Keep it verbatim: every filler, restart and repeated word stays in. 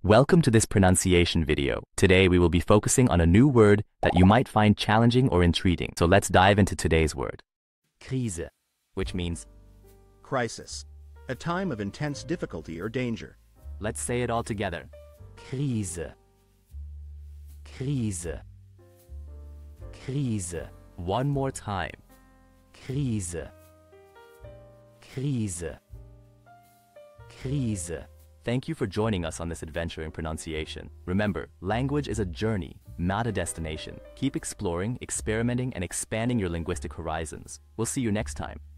Welcome to this pronunciation video. Today we will be focusing on a new word that you might find challenging or intriguing. So let's dive into today's word. Krise, which means crisis, a time of intense difficulty or danger. Let's say it all together. Krise. Krise. Krise. One more time. Krise. Krise. Krise. Thank you for joining us on this adventure in pronunciation. Remember, language is a journey, not a destination. Keep exploring, experimenting, and expanding your linguistic horizons. We'll see you next time.